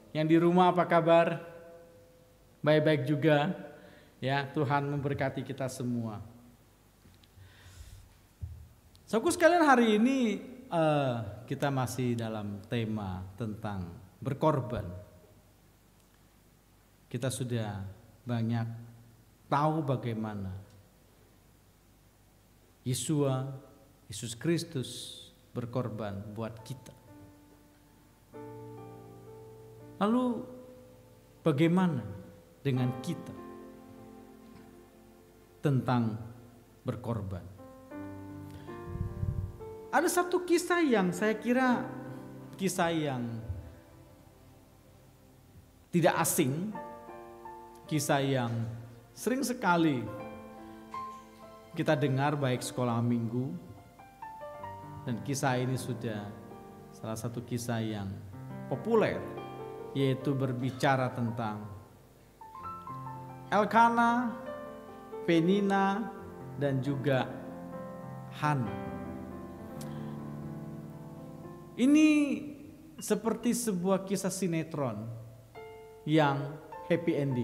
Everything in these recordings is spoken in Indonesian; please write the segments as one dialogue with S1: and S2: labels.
S1: Yang di rumah apa kabar? Baik-baik juga. Ya, Tuhan memberkati kita semua. Saudaraku sekalian, hari ini kita masih dalam tema tentang berkorban. Kita sudah banyak tahu bagaimana Yesus Kristus berkorban buat kita. Lalu bagaimana dengan kita tentang berkorban? Ada satu kisah yang saya kira kisah yang tidak asing, kisah yang sering sekali kita dengar baik sekolah minggu, dan kisah ini sudah salah satu kisah yang populer, yaitu berbicara tentang Elkana, Penina, dan juga Hana. Ini seperti sebuah kisah sinetron yang happy ending.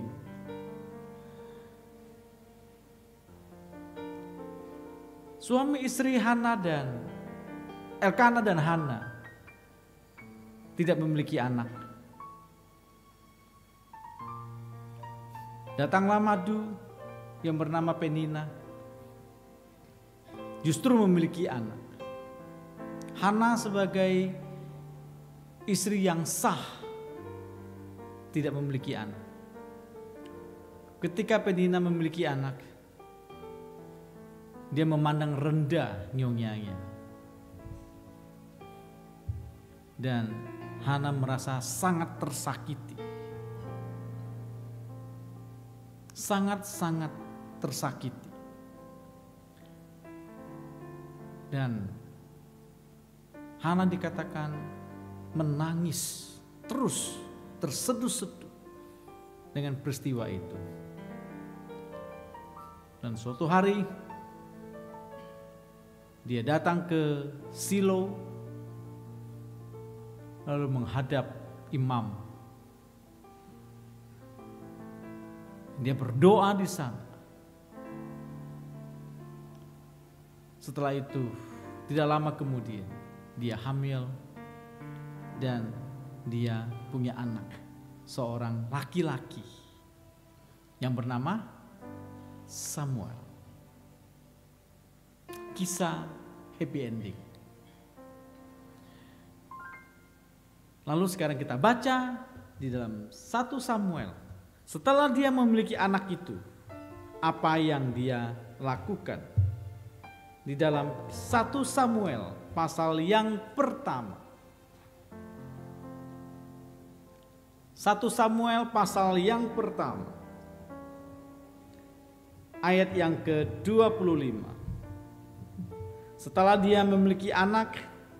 S1: Suami istri Elkana dan Hana tidak memiliki anak. Datanglah madu yang bernama Penina, justru memiliki anak. Hana sebagai istri yang sah tidak memiliki anak. Ketika Penina memiliki anak, dia memandang rendah nyonyanya. Dan Hana merasa sangat tersakiti. Sangat-sangat tersakiti. Dan Hana dikatakan menangis terus, terseduh-seduh dengan peristiwa itu. Dan suatu hari dia datang ke Silo, lalu menghadap imam. Dia berdoa di sana. Setelah itu, tidak lama kemudian dia hamil dan dia punya anak, seorang laki-laki yang bernama Samuel. Kisah happy ending. Lalu sekarang kita baca di dalam 1 Samuel. Setelah dia memiliki anak itu, apa yang dia lakukan? Di dalam 1 Samuel pasal yang pertama. 1 Samuel pasal yang pertama. Ayat yang ke-25. Setelah dia memiliki anak,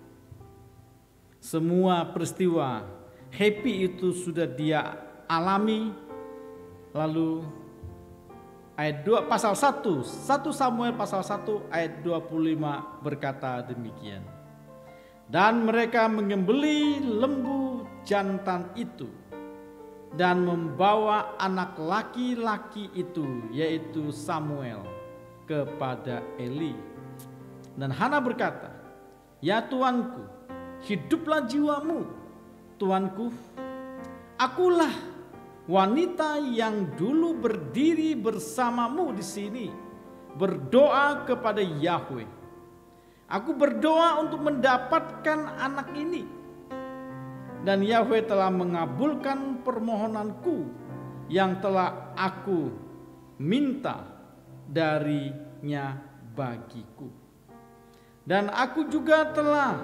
S1: semua peristiwa happy itu sudah dia alami. Lalu ayat 2 pasal 1 Samuel pasal 1 ayat 25 berkata demikian. Dan mereka menyembelih lembu jantan itu dan membawa anak laki-laki itu, yaitu Samuel, kepada Eli. Dan Hana berkata, "Ya Tuanku, hiduplah jiwamu, Tuanku. Akulah wanita yang dulu berdiri bersamamu di sini, berdoa kepada Yahweh. Aku berdoa untuk mendapatkan anak ini. Dan Yahweh telah mengabulkan permohonanku yang telah aku minta darinya bagiku. Dan aku juga telah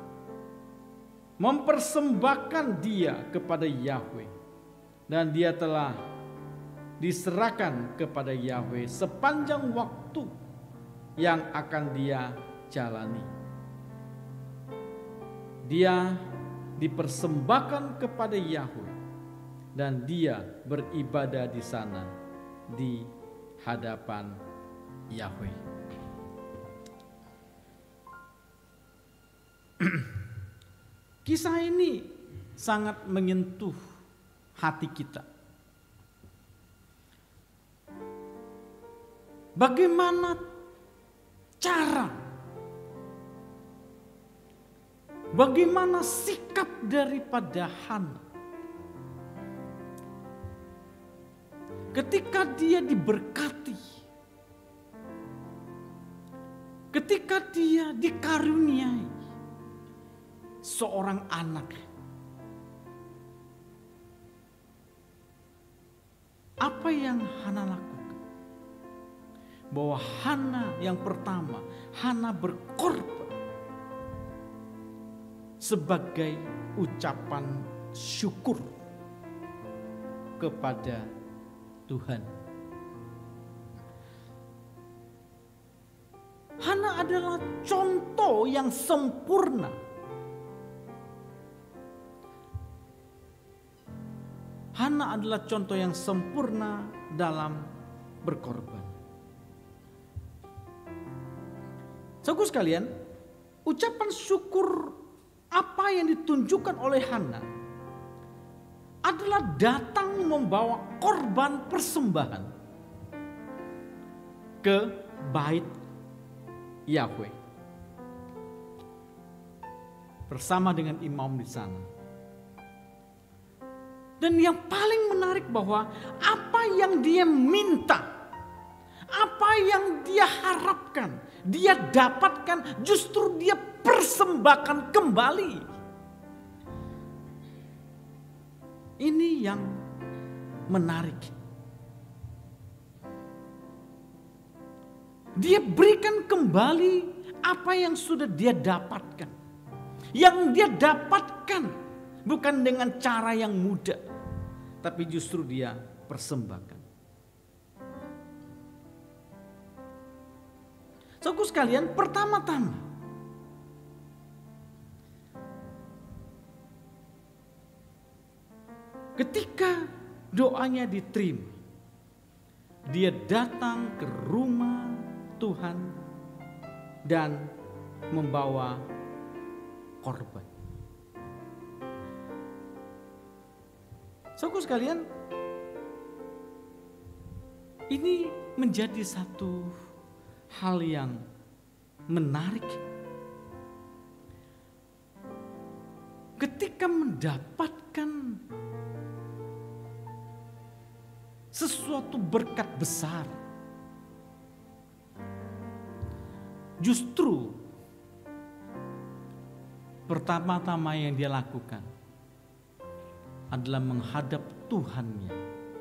S1: mempersembahkan dia kepada Yahweh. Dan dia telah diserahkan kepada Yahweh sepanjang waktu yang akan dia jalani. Dia dipersembahkan kepada Yahweh dan dia beribadah di sana di hadapan Yahweh." Kisah ini sangat menyentuh hati kita. Bagaimana cara, bagaimana sikap daripada Hana ketika dia diberkati, ketika dia dikaruniai seorang anak. Apa yang Hana lakukan? Bahwa Hana yang pertama, Hana berkorban sebagai ucapan syukur kepada Tuhan. Hana adalah contoh yang sempurna. Hana adalah contoh yang sempurna dalam berkorban. Saudara sekalian, ucapan syukur apa yang ditunjukkan oleh Hana adalah datang membawa korban persembahan ke bait Yahweh bersama dengan imam di sana. Dan yang paling menarik bahwa apa yang dia minta, apa yang dia harapkan, dia dapatkan, justru dia persembahkan kembali. Ini yang menarik. Dia berikan kembali apa yang sudah dia dapatkan. Yang dia dapatkan bukan dengan cara yang mudah, tapi justru dia persembahkan. Saudara sekalian, pertama-tama ketika doanya diterima, dia datang ke rumah Tuhan dan membawa korban. Saudara sekalian, ini menjadi satu hal yang menarik. Ketika mendapatkan sesuatu berkat besar, justru pertama-tama yang dia lakukan adalah menghadap Tuhannya,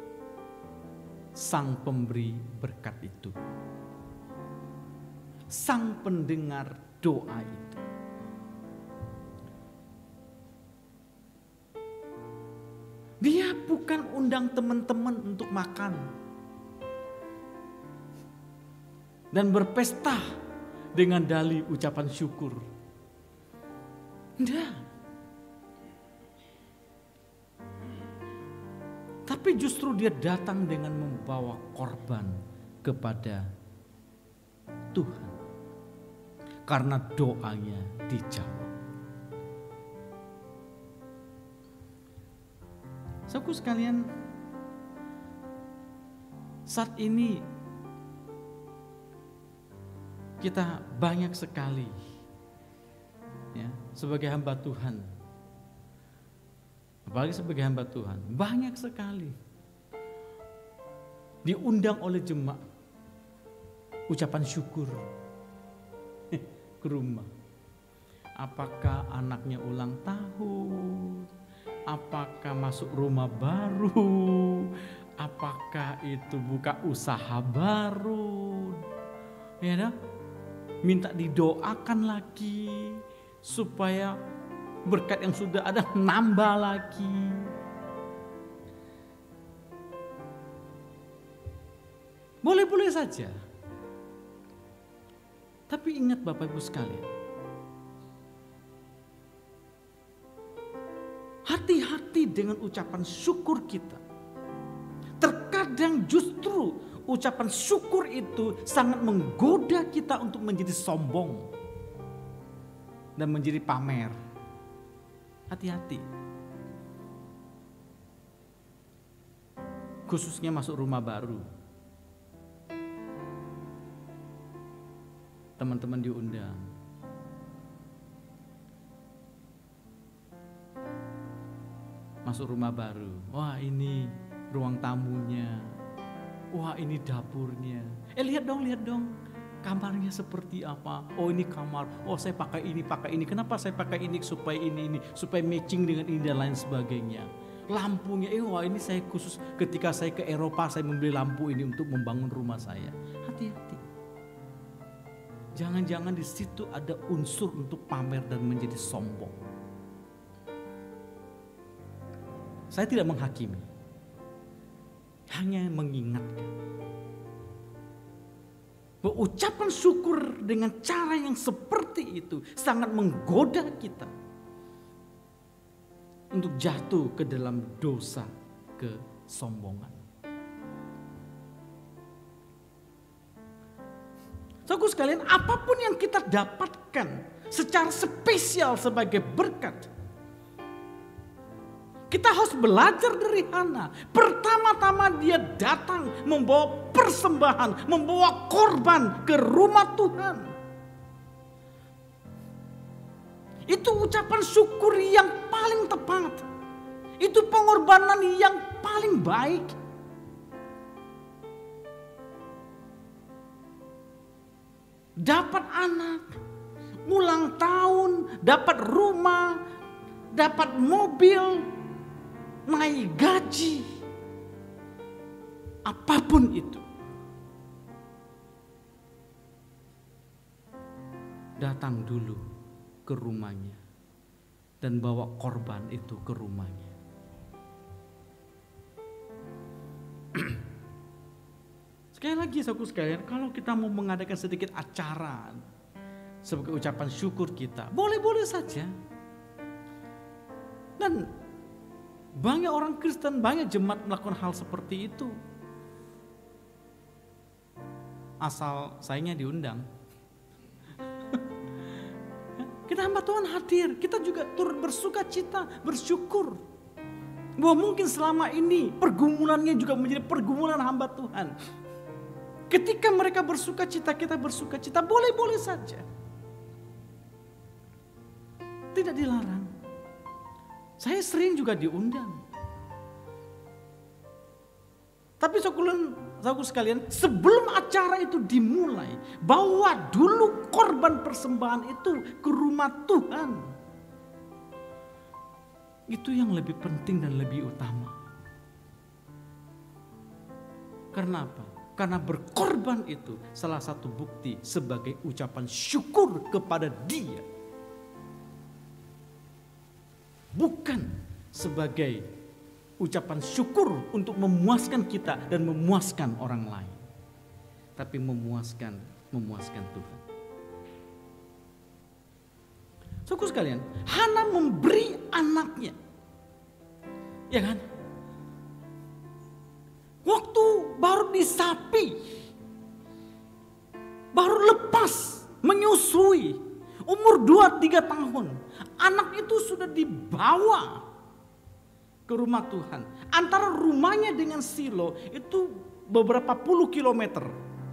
S1: Sang Pemberi berkat itu, Sang pendengar doa itu. Dia bukan undang teman-teman untuk makan dan berpesta dengan dalih ucapan syukur. Tidak. Tapi justru dia datang dengan membawa korban kepada Tuhan. Karena doanya dijawab. Saudara sekalian, saat ini kita banyak sekali ya, sebagai hamba Tuhan, apalagi sebagai hamba Tuhan, banyak sekali diundang oleh jemaat ucapan syukur ke rumah. Apakah anaknya ulang tahun, apakah masuk rumah baru, apakah itu buka usaha baru, ya dah? Minta didoakan lagi supaya berkat yang sudah ada nambah lagi. Boleh-boleh saja. Tapi ingat Bapak Ibu sekalian, hati-hati dengan ucapan syukur kita. Terkadang justru ucapan syukur itu sangat menggoda kita untuk menjadi sombong dan menjadi pamer. Hati-hati. khususnya masuk rumah baru. Teman-teman diundang. Masuk rumah baru. Wah, ini ruang tamunya. Wah, ini dapurnya. Lihat dong. Kamarnya seperti apa? Oh, ini kamar. Oh, saya pakai ini. Kenapa saya pakai ini? Supaya ini, supaya matching dengan ini dan lain sebagainya. Lampunya, wah ini saya khusus ketika saya ke Eropa, saya membeli lampu ini untuk membangun rumah saya. Hati-hati. Jangan-jangan di situ ada unsur untuk pamer dan menjadi sombong. Saya tidak menghakimi. Hanya mengingatkan. Ucapan syukur dengan cara yang seperti itu sangat menggoda kita untuk jatuh ke dalam dosa kesombongan. Saudaraku sekalian, apapun yang kita dapatkan secara spesial sebagai berkat, kita harus belajar dari Hana. Pertama-tama dia datang membawa persembahan, membawa korban ke rumah Tuhan. Itu ucapan syukur yang paling tepat. Itu pengorbanan yang paling baik. Dapat anak, ulang tahun, dapat rumah, dapat mobil, naik gaji, apapun itu, datang dulu ke rumahnya dan bawa korban itu ke rumahnya. Sekali lagi saudaraku sekalian, kalau kita mau mengadakan sedikit acara sebagai ucapan syukur kita, boleh-boleh saja. Dan banyak orang Kristen, banyak jemaat melakukan hal seperti itu. Asal sayanya diundang. Kita hamba Tuhan hadir, kita juga turut bersuka cita, bersyukur. Bahwa mungkin selama ini pergumulannya juga menjadi pergumulan hamba Tuhan. Ketika mereka bersuka cita, kita bersuka cita, boleh-boleh saja. Tidak dilarang. Saya sering juga diundang. Tapi saudaraku sekalian, sebelum acara itu dimulai, bawa dulu korban persembahan itu ke rumah Tuhan. Itu yang lebih penting dan lebih utama. Karena apa? Karena berkorban itu salah satu bukti sebagai ucapan syukur kepada Dia. Bukan sebagai ucapan syukur untuk memuaskan kita dan memuaskan orang lain. Tapi memuaskan Tuhan. Saudaraku sekalian, Hana memberi anaknya. Ya kan? Waktu baru disapi, baru lepas menyusui, umur 2-3 tahun, anak itu sudah dibawa ke rumah Tuhan. Antara rumahnya dengan Silo itu beberapa puluh kilometer.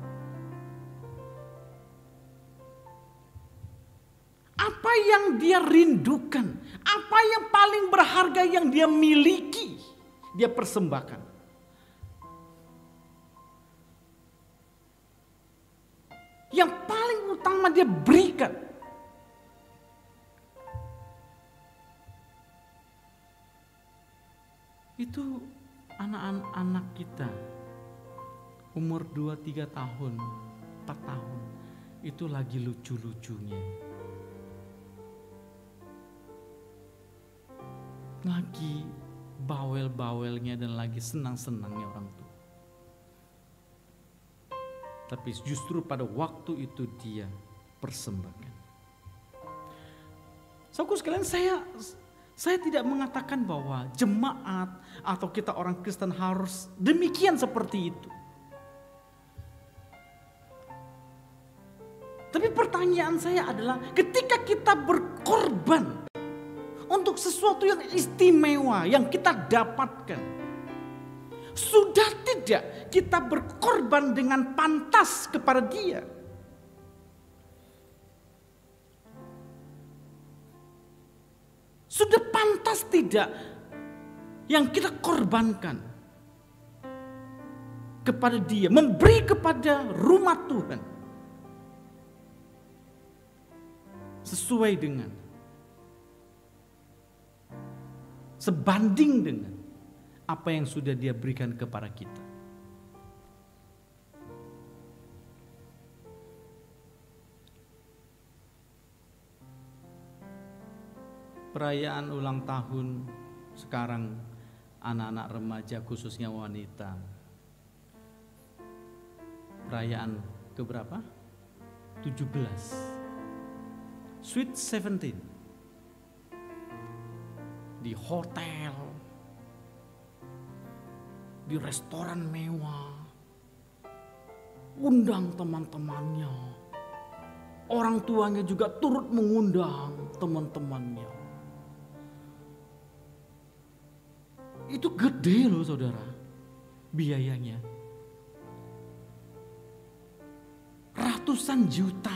S1: Apa yang dia rindukan, apa yang paling berharga yang dia miliki, dia persembahkan. Yang paling utama dia berikan. Itu anak-anak kita umur 2-3 tahun, 4 tahun, itu lagi lucu-lucunya. Lagi bawel-bawelnya dan lagi senang-senangnya orang tua. Tapi justru pada waktu itu dia persembahkan. Saudaraku sekalian, saya tidak mengatakan bahwa jemaat atau kita orang Kristen harus demikian seperti itu. Tapi pertanyaan saya adalah, ketika kita berkorban untuk sesuatu yang istimewa yang kita dapatkan, Sudah tidak kita berkorban dengan pantas kepada Dia. Sudah pantas tidak yang kita korbankan kepada Dia, memberi kepada rumah Tuhan sesuai dengan, sebanding dengan apa yang sudah Dia berikan kepada kita. Perayaan ulang tahun sekarang anak-anak remaja khususnya wanita. Perayaan keberapa? 17. Sweet 17. Di hotel, di restoran mewah, undang teman-temannya. Orang tuanya juga turut mengundang teman-temannya. Itu gede loh saudara, biayanya. Ratusan juta.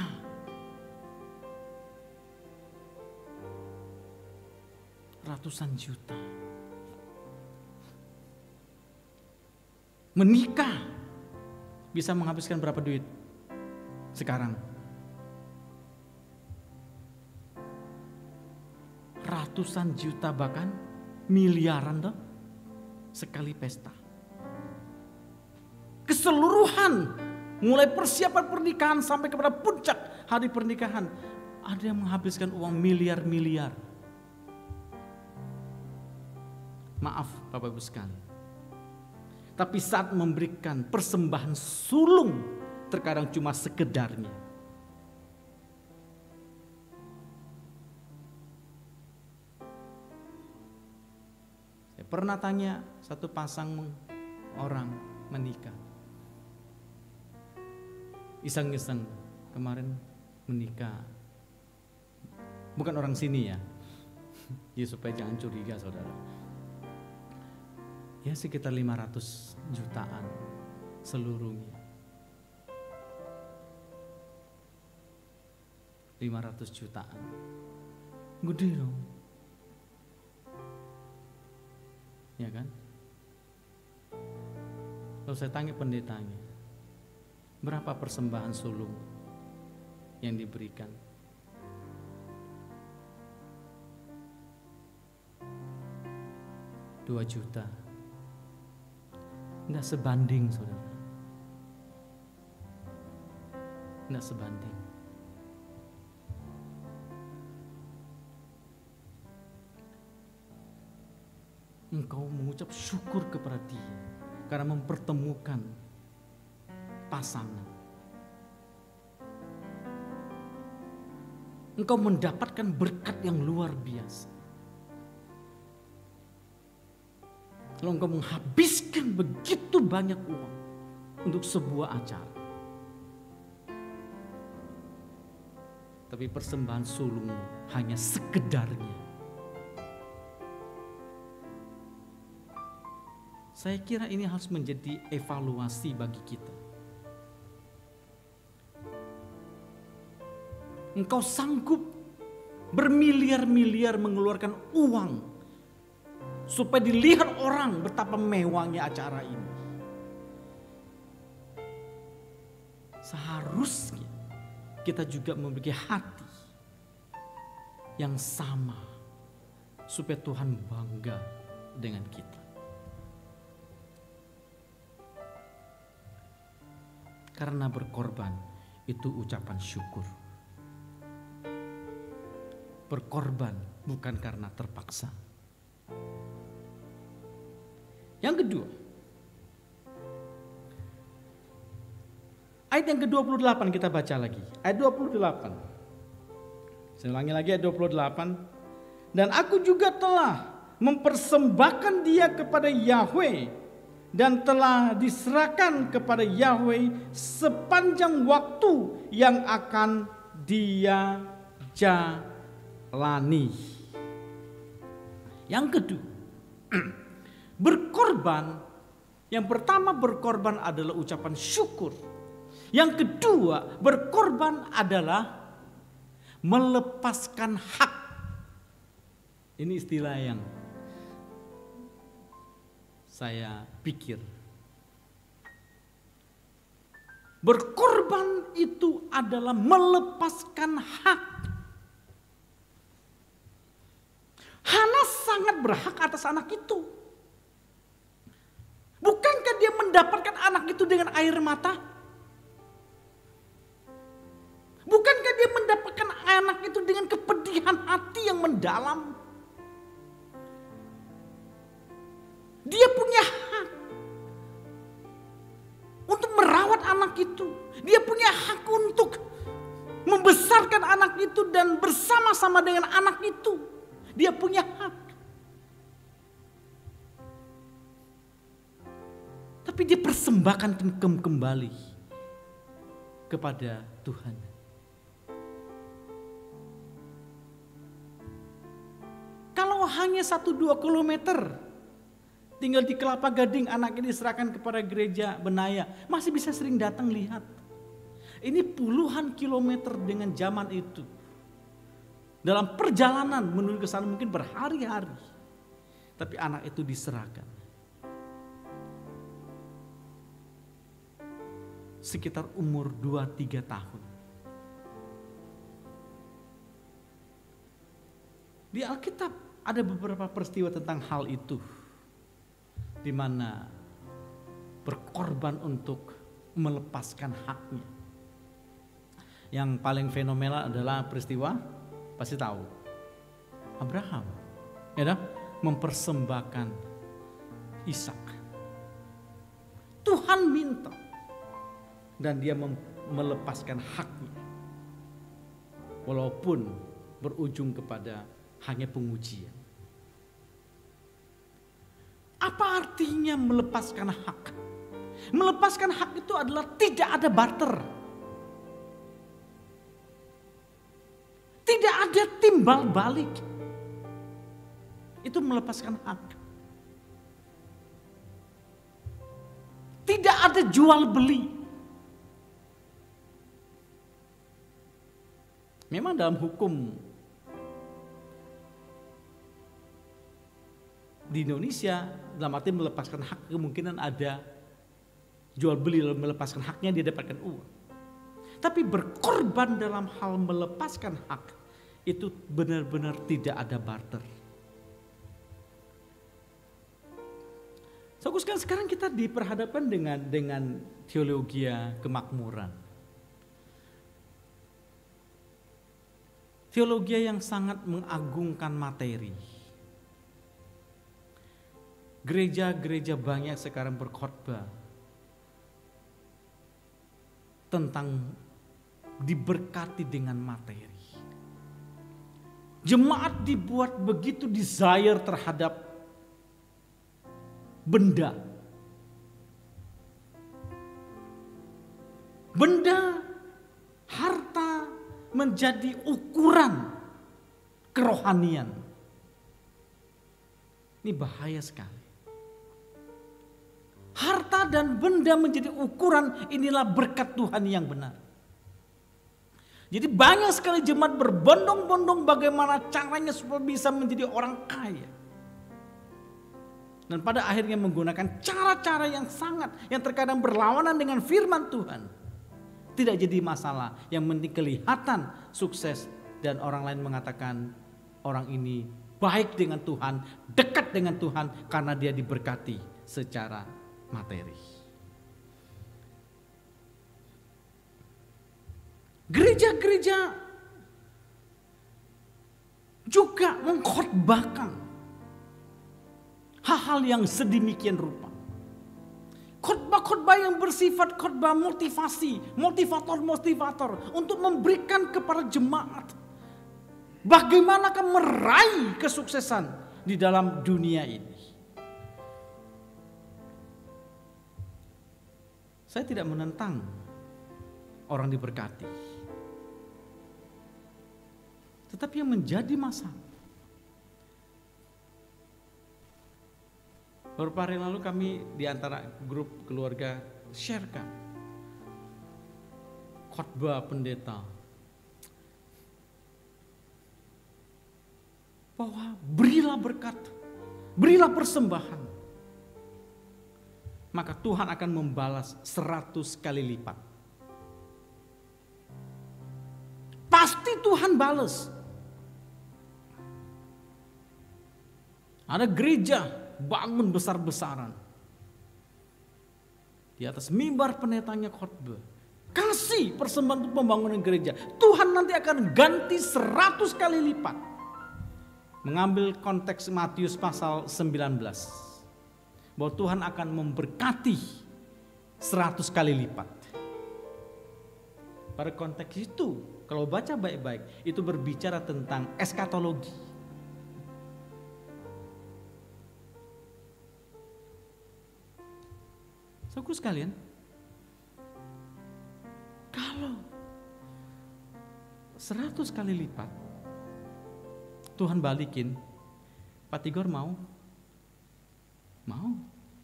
S1: Ratusan juta. Menikah bisa menghabiskan berapa duit sekarang? Ratusan juta, bahkan miliaran toh sekali pesta. Keseluruhan mulai persiapan pernikahan sampai kepada puncak hari pernikahan, ada yang menghabiskan uang miliar-miliar. Maaf Bapak Ibu sekalian, tapi saat memberikan persembahan sulung terkadang cuma sekedarnya. Saya pernah tanya satu pasang orang menikah, iseng-iseng kemarin menikah, bukan orang sini ya, ya supaya jangan curiga saudara. Ya sekitar 500 jutaan seluruhnya. 500 jutaan. Gede dong. Ya kan? Lalu saya tanya pendetanya, berapa persembahan sulung yang diberikan? $2 juta. Enggak sebanding saudara. Enggak sebanding. Engkau mengucap syukur kepada Dia karena mempertemukan pasangan. Engkau mendapatkan berkat yang luar biasa. Lalu engkau menghabiskan begitu banyak uang untuk sebuah acara. Tapi persembahan sulungmu hanya sekedarnya. Saya kira ini harus menjadi evaluasi bagi kita. Engkau sanggup bermiliar-miliar mengeluarkan uang supaya dilihat orang betapa mewahnya acara ini. Seharusnya kita juga memiliki hati yang sama supaya Tuhan bangga dengan kita. Karena berkorban itu ucapan syukur. Berkorban bukan karena terpaksa. Yang kedua, ayat yang ke-28 kita baca lagi. Ayat 28. Saya ulangi lagi ayat 28. Dan aku juga telah mempersembahkan dia kepada Yahweh dan telah diserahkan kepada Yahweh sepanjang waktu yang akan dia jalani. Yang kedua, berkorban Yang pertama, berkorban adalah ucapan syukur. Yang kedua, berkorban adalah melepaskan hak. Ini istilah yang saya pikir. Berkorban itu adalah melepaskan hak. Hana sangat berhak atas anak itu. Bukankah dia mendapatkan anak itu dengan air mata? Bukankah dia mendapatkan anak itu dengan kepedihan hati yang mendalam? Dia punya hak untuk merawat anak itu. Dia punya hak untuk membesarkan anak itu dan bersama-sama dengan anak itu. Dia punya hak. Tapi dia persembahkan kembali kepada Tuhan. Kalau hanya 1-2 kilometer, tinggal di Kelapa Gading, anak ini diserahkan kepada gereja Benaya, masih bisa sering datang lihat. Ini puluhan kilometer dengan zaman itu. Dalam perjalanan menuju ke sana mungkin berhari-hari. Tapi anak itu diserahkan. Sekitar umur 2-3 tahun. Di Alkitab ada beberapa peristiwa tentang hal itu. Di mana berkorban untuk melepaskan haknya. Yang paling fenomenal adalah peristiwa, pasti tahu, Abraham, ya, mempersembahkan Ishak. Tuhan minta dan dia melepaskan haknya, walaupun berujung kepada hanya pengujian. Apa artinya melepaskan hak? Melepaskan hak itu adalah tidak ada barter. Tidak ada timbal balik. Itu melepaskan hak. Tidak ada jual beli. Memang dalam hukum di Indonesia, dalam arti melepaskan hak, kemungkinan ada jual beli, lalu melepaskan haknya dia dapatkan uang. Tapi berkorban dalam hal melepaskan hak itu benar-benar tidak ada barter. Sekarang kita diperhadapkan dengan teologi kemakmuran. Teologi yang sangat mengagungkan materi. Gereja-gereja banyak sekarang berkhotbah tentang diberkati dengan materi. Jemaat dibuat begitu desire terhadap benda. Benda, harta menjadi ukuran kerohanian. Ini bahaya sekali. Harta dan benda menjadi ukuran, inilah berkat Tuhan yang benar. Jadi banyak sekali jemaat berbondong-bondong bagaimana caranya supaya bisa menjadi orang kaya. Dan pada akhirnya menggunakan cara-cara yang terkadang berlawanan dengan firman Tuhan. Tidak jadi masalah, yang penting kelihatan sukses dan orang lain mengatakan orang ini baik dengan Tuhan, dekat dengan Tuhan karena dia diberkati secara materi. Gereja-gereja juga mengkhotbahkan hal-hal yang sedemikian rupa. Khotbah-khotbah yang bersifat khotbah motivasi, motivator untuk memberikan kepada jemaat bagaimanakah meraih kesuksesan di dalam dunia ini. Saya tidak menentang orang diberkati. Tetapi yang menjadi masalah, Beberapa hari lalu kami di antara grup keluarga sharekan khotbah pendeta bahwa berilah berkat, berilah persembahan, maka Tuhan akan membalas 100 kali lipat. Pasti Tuhan balas. Ada gereja bangun besar-besaran, di atas mimbar pendetanya khotbah, kasih persembahan untuk pembangunan gereja, Tuhan nanti akan ganti 100 kali lipat. Mengambil konteks Matius pasal 19, bahwa Tuhan akan memberkati 100 kali lipat. Pada konteks itu, kalau baca baik-baik, itu berbicara tentang eskatologi. Saudara sekalian, kalau 100 kali lipat Tuhan balikin, Pak Tigor mau? Mau.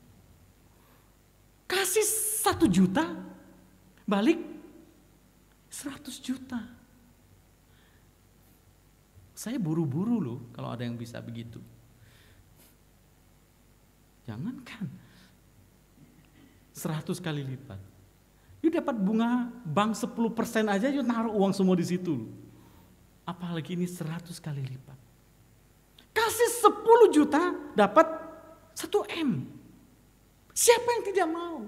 S1: Kasih 1 juta, balik 100 juta. Saya buru-buru loh kalau ada yang bisa begitu. Jangankan 100 kali lipat. You dapat bunga bank 10% aja, you naruh uang semua di situ. Apalagi ini 100 kali lipat. Kasih 10 juta, dapat 1 M. Siapa yang tidak mau?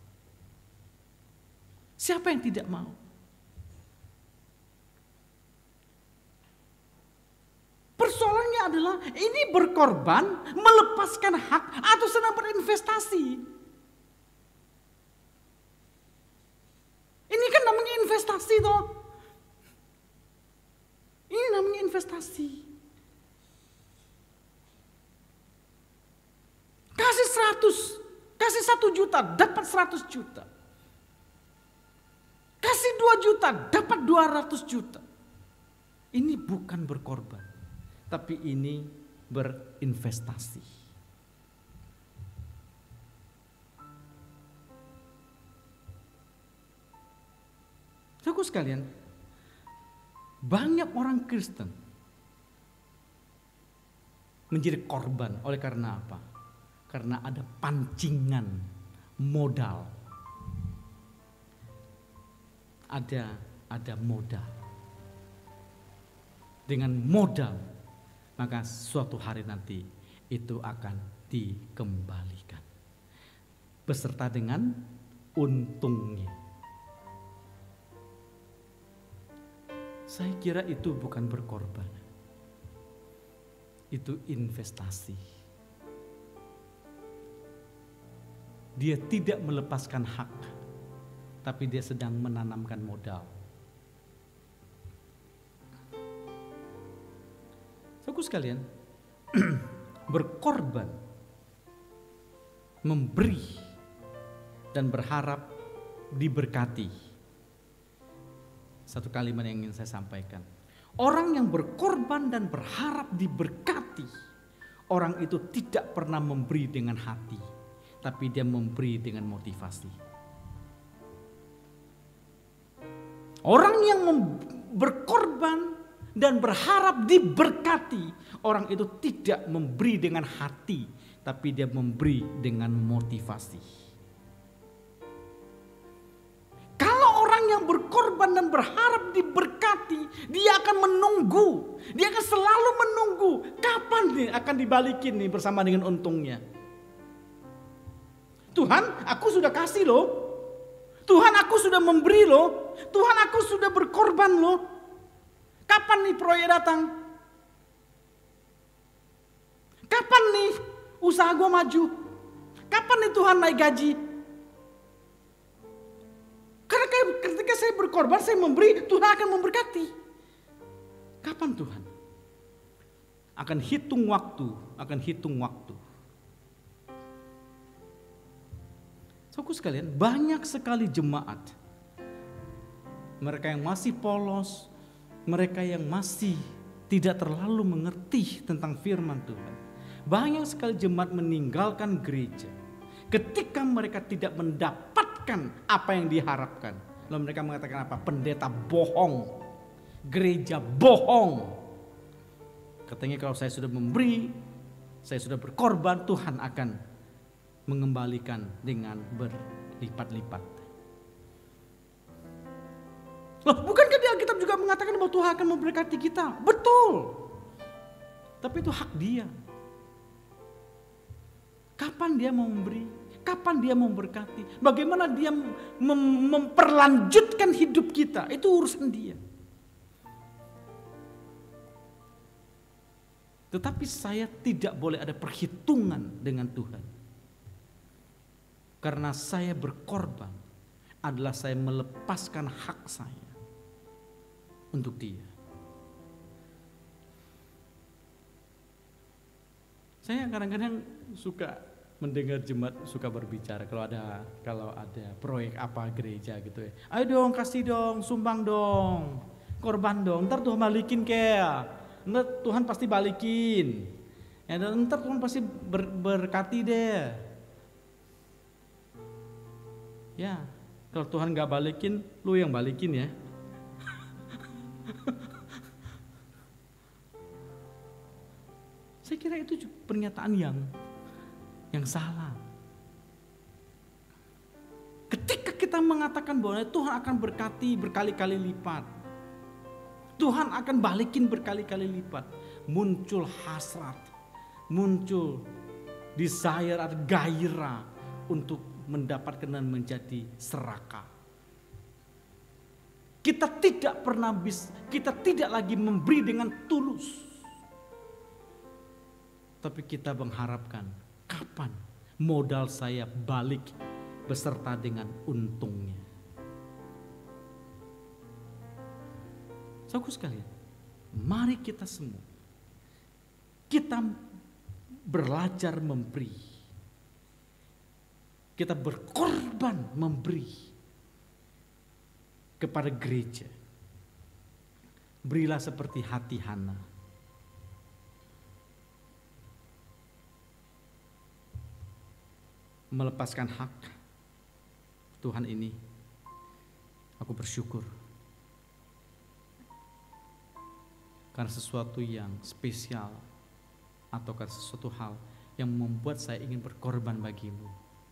S1: Siapa yang tidak mau? Persoalannya adalah ini berkorban, melepaskan hak, atau sedang berinvestasi. Ini kan namanya investasi toh. Ini namanya investasi. Kasih 100, kasih 1 juta, dapat 100 juta. Kasih 2 juta, dapat 200 juta. Ini bukan berkorban, tapi ini berinvestasi. Saudara sekalian, banyak orang Kristen menjadi korban oleh karena apa? Karena ada pancingan modal. Ada modal. Dengan modal, maka suatu hari nanti itu akan dikembalikan beserta dengan untungnya. Saya kira itu bukan berkorban, itu investasi. Dia tidak melepaskan hak, tapi dia sedang menanamkan modal. Saudara sekalian, berkorban, memberi, dan berharap diberkati. Satu kalimat yang ingin saya sampaikan. Orang yang berkorban dan berharap diberkati, orang itu tidak pernah memberi dengan hati, tapi dia memberi dengan motivasi. Orang yang berkorban dan berharap diberkati, orang itu tidak memberi dengan hati, tapi dia memberi dengan motivasi. Kalau orang yang berkorban dan berharap diberkati, dia akan menunggu, dia akan selalu menunggu kapan nih akan dibalikin nih bersama dengan untungnya. Tuhan, aku sudah kasih loh. Tuhan, aku sudah memberi loh. Tuhan, aku sudah berkorban loh. Kapan nih proyek datang? Kapan nih usaha gue maju? Kapan nih Tuhan naik gaji? Karena ketika saya berkorban, saya memberi, Tuhan akan memberkati. Kapan Tuhan? Akan hitung waktu, akan hitung waktu. Saudara sekalian, banyak sekali jemaat, mereka yang masih polos, mereka yang masih tidak terlalu mengerti tentang firman Tuhan, Banyak sekali jemaat meninggalkan gereja ketika mereka tidak mendapatkan apa yang diharapkan. Lalu mereka mengatakan apa? Pendeta bohong, gereja bohong. Katanya kalau saya sudah memberi, saya sudah berkorban, Tuhan akan mengembalikan dengan berlipat-lipat. Loh, bukankah di Alkitab juga mengatakan bahwa Tuhan akan memberkati kita? Betul. Tapi itu hak dia. Kapan dia mau memberi? Kapan dia mau memberkati? Bagaimana dia memperlanjutkan hidup kita? Itu urusan dia. Tetapi saya tidak boleh ada perhitungan dengan Tuhan. Karena saya berkorban adalah saya melepaskan hak saya untuk dia. Saya kadang-kadang suka mendengar jemaat suka berbicara kalau ada proyek apa gereja gitu ya. Ayo dong, kasih dong, sumbang dong, korban dong. Ntar Tuhan balikin kayak, ntar Tuhan pasti balikin. Ya, ntar Tuhan pasti berkati deh. Ya, kalau Tuhan nggak balikin, lu yang balikin ya. Saya kira itu pernyataan yang salah. Ketika kita mengatakan bahwa Tuhan akan berkati berkali-kali lipat, Tuhan akan balikin berkali-kali lipat, muncul hasrat, muncul desire atau gairah untuk mendapatkan dan menjadi serakah. Kita tidak lagi memberi dengan tulus. Tapi kita mengharapkan kapan modal saya balik beserta dengan untungnya. Saudaraku sekalian, mari kita semua kita belajar memberi. Kita berkorban memberi kepada gereja. Berilah seperti hati Hana. Melepaskan hak Tuhan ini, aku bersyukur karena sesuatu yang spesial atau karena sesuatu hal yang membuat saya ingin berkorban bagimu.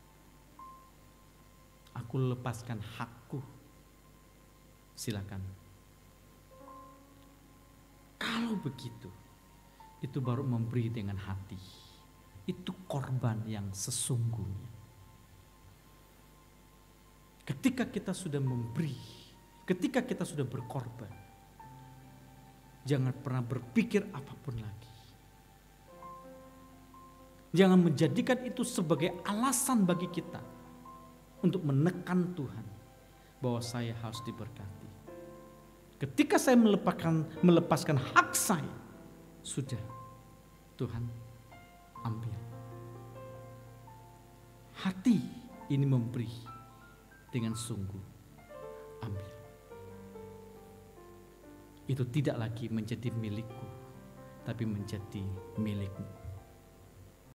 S1: Aku lepaskan hakku, silakan. Kalau begitu, itu baru memberi dengan hati. Itu korban yang sesungguhnya. Ketika kita sudah memberi, ketika kita sudah berkorban, jangan pernah berpikir apapun lagi. Jangan menjadikan itu sebagai alasan bagi kita untuk menekan Tuhan bahwa saya harus diberkati. Ketika saya melepaskan hak saya, sudah, Tuhan ambil. Hati ini memberi dengan sungguh, ambil. Itu tidak lagi menjadi milikku, tapi menjadi milikmu.